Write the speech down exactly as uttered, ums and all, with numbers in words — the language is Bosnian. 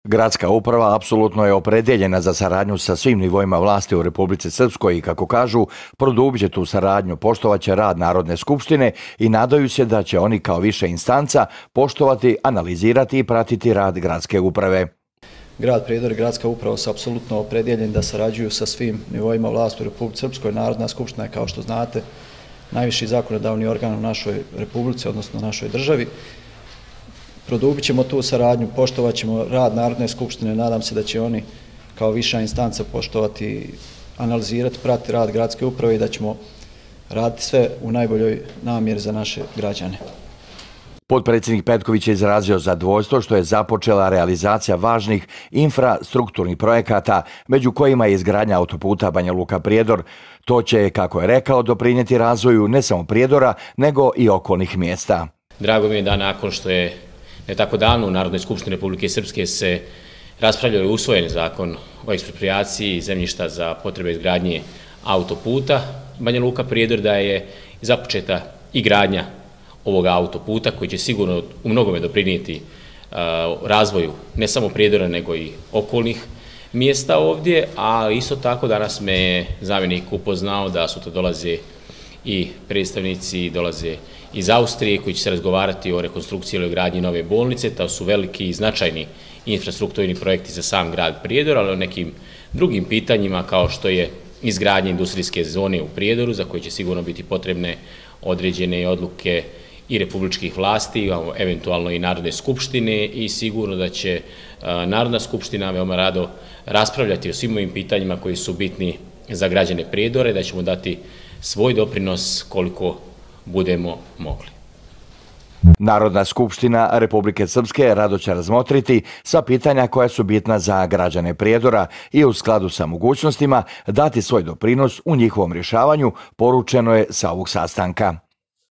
Gradska uprava apsolutno je opredjeljena za saradnju sa svim nivoima vlasti u Republici Srpskoj i, kako kažu, produbit će tu saradnju, poštovaće rad Narodne skupštine i nadaju se da će oni kao više instanca poštovati, analizirati i pratiti rad gradske uprave. Grad Prijedor i gradska uprava su apsolutno opredjeljeni da sarađuju sa svim nivoima vlasti u Republici Srpskoj. Narodna skupština je, kao što znate, najviši zakonodavni organ u našoj republici, odnosno našoj državi. Produbit ćemo tu saradnju, poštovat ćemo rad Narodne skupštine, nadam se da će oni kao viša instanca poštovati, analizirati, pratiti rad gradske uprave i da ćemo raditi sve u najboljoj namjeri za naše građane. Potpredsjednik Petković je izrazio zadovoljstvo što je započela realizacija važnih infrastrukturnih projekata, među kojima je izgradnja autoputa Banja Luka-Prijedor. To će, kako je rekao, doprinijeti razvoju ne samo Prijedora, nego i okolnih mjesta. Drago mi je da nakon što je ne tako davno u Narodnoj skupštini Republike Srpske se raspravljao i usvojen zakon o eksproprijaciji zemljišta za potrebe izgradnje autoputa Banja Luka-Prijedor, da je započeta i gradnja ovog autoputa koji će sigurno u mnogome doprinijeti razvoju ne samo Prijedora nego i okolnih mjesta ovdje, a isto tako danas me je zamjenik upoznao da su to dolaze i predstavnici, dolaze iz Austrije koji će se razgovarati o rekonstrukciji ili gradnji nove bolnice. To su veliki i značajni infrastrukturni projekti za sam grad Prijedor, ali o nekim drugim pitanjima kao što je izgradnja industrijske zone u Prijedoru, za koje će sigurno biti potrebne određene odluke i republičkih vlasti, eventualno i Narodne skupštine, i sigurno da će Narodna skupština veoma rado raspravljati o svim ovim pitanjima koji su bitni za građane Prijedora i da ćemo dati svoj doprinos koliko budemo mogli. Narodna skupština Republike Srpske rado će razmotriti sva pitanja koja su bitna za građane Prijedora i u skladu sa mogućnostima dati svoj doprinos u njihovom rješavanju, poručeno je sa ovog sastanka.